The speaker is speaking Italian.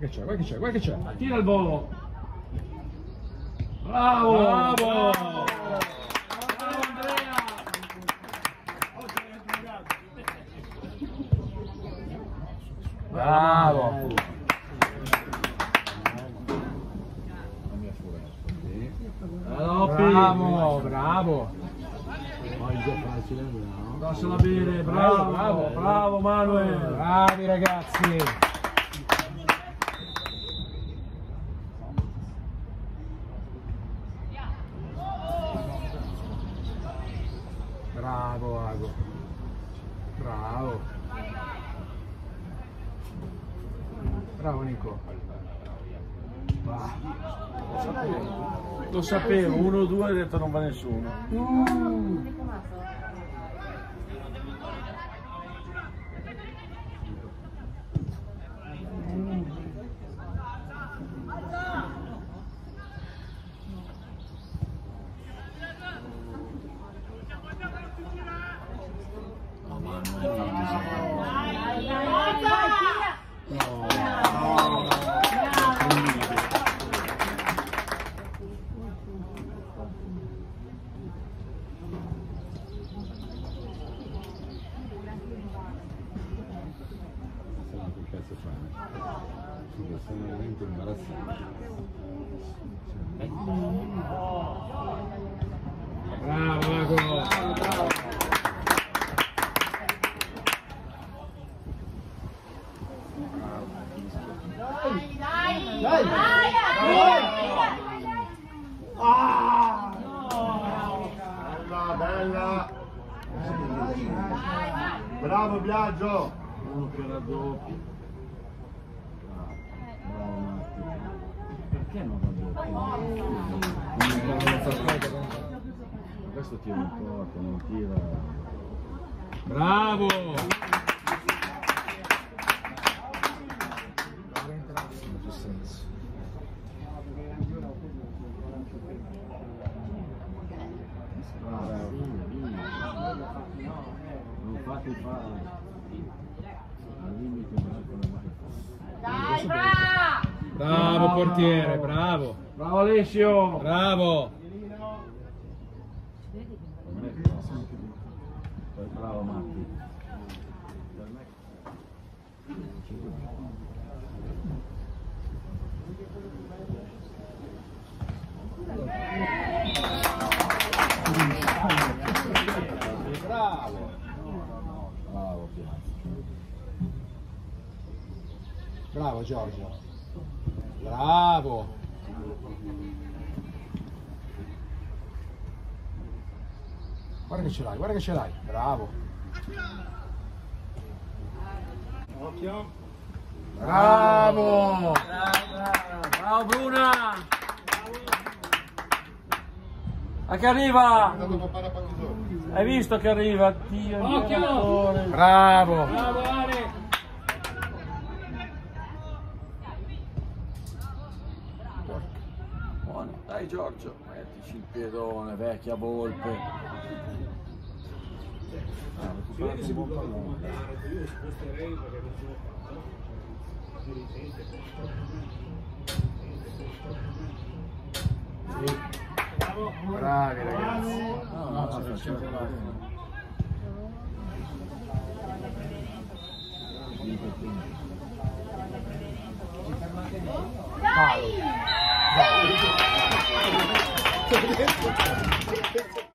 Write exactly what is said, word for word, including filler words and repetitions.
Che c'è, guarda che c'è, guarda che c'è. Tira il volo. Bravo! Bravo! Bravo Andrea! Bravo! Bravo, bravo! Darsela bene, bravo, bravo, bravo Manuel! Bravi ragazzi! Bravo Ago! Bravo! Bravo Nico! Lo sapevo, lo sapevo, uno o due ha detto non va nessuno. Uh. Sono veramente imbarazzanti. Bravo Ago! Dai, dai! Dai! Ah! Bella, bella! Bravo Biagio! Uno che raddoppia. Perché non raddoppia? Questo tira un po', non tira. Bravo! Non c'è senso. Bravo, non fate fare. Al limite non si può mai fare. Dai, bravo! Bravo portiere, bravo! Bravo Alessio! Bravo! Bravo Matti. Bravo! Bravo Piazza. Bravo Giorgio! Bravo! Guarda che ce l'hai, guarda che ce l'hai! Bravo! Occhio! Bravo! Bravo Bruna! A che arriva? Hai visto che arriva? Dio, Occhio! Bravo! Bravo Ale! Buono. Dai Giorgio, mettici il piedone, vecchia volpe. Ah, recuperato un buon pallone. Io sposterei perché non ce l'ho fatto. Bravi ragazzi! No, no, no, facciamo Palo! Bravo.